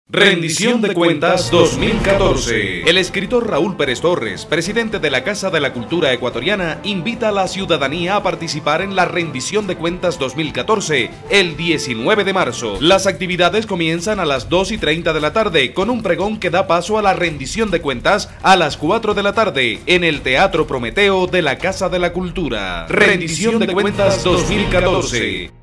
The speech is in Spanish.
Rendición de Cuentas 2014. El escritor Raúl Pérez Torres, presidente de la Casa de la Cultura Ecuatoriana, invita a la ciudadanía a participar en la Rendición de Cuentas 2014 el 19 de marzo. Las actividades comienzan a las 2:30 de la tarde con un pregón que da paso a la rendición de cuentas a las 4 de la tarde en el Teatro Prometeo de la Casa de la Cultura. Rendición de Cuentas 2014.